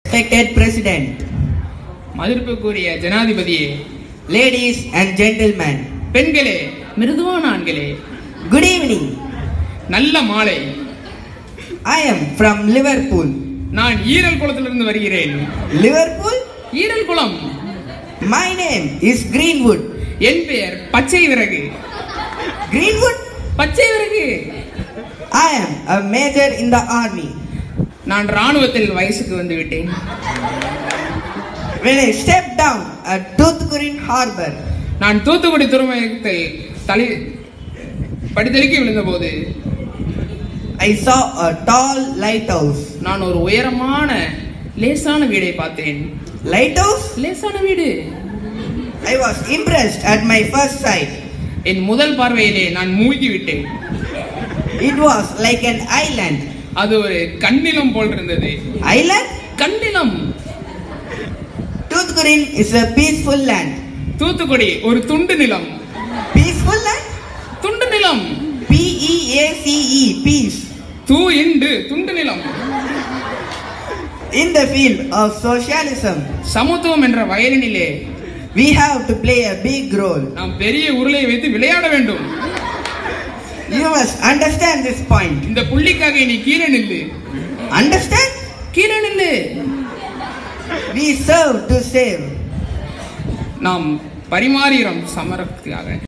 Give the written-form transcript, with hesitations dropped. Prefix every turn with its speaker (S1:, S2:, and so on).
S1: Respected President,
S2: மதிப்புக்குரிய ஜனாதிபதியே,
S1: ladies and gentlemen,
S2: பெண்களே, மிருதுவான ஆண்களே,
S1: good evening.
S2: நல்ல மாலை.
S1: I am from Liverpool.
S2: நான் ஈரல் குளத்திலிருந்து வருகிறேன்.
S1: Liverpool?
S2: ஈரல் குளம்.
S1: My name is Greenwood.
S2: என் பெயர் பச்சை விறகு.
S1: Greenwood?
S2: பச்சை விறகு.
S1: I am a major in the army.
S2: நான் ராணுவத்தில் வயசுக்கு வந்து விட்டேன்.
S1: When I stepped down at Toothukudi Harbor,
S2: நான் தூத்துக்குடி துறைமுகத்தில் படித்தளிக்க விழுந்தபோது
S1: I saw a tall lighthouse.
S2: நான் ஒரு உயரமான லேசான வீடை பார்த்தேன்.
S1: Lighthouse?
S2: லேசான வீடு.
S1: I was impressed at my first sight.
S2: என் முதல் பார்வையிலே நான் மூழ்கி விட்டேன்.
S1: It was like an island.
S2: அது ஒரு கண்ணிலம் போல் இருந்தது.
S1: Island?
S2: கண்ணிலம்.
S1: Toothukudi is a peaceful land.
S2: Thoothukudi ஒரு துண்டு நிலம்.
S1: Peaceful land?
S2: துண்டு நிலம்.
S1: P-E-A-C-E, peace.
S2: துண்டு நிலம்.
S1: In the field of socialism,
S2: சமத்துவம் என்ற வயலினிலே
S1: we have to play a big role.
S2: நாம் பெரிய உருளையை வைத்து விளையாட வேண்டும்.
S1: You must understand this point.
S2: இந்த புள்ளிக்காக நீ கீழே நில்லு.
S1: Understand?
S2: கீழே நில்லு.
S1: We serve to save.
S2: நாம் பரிமாறுகிறோம் சமரத்துக்காக.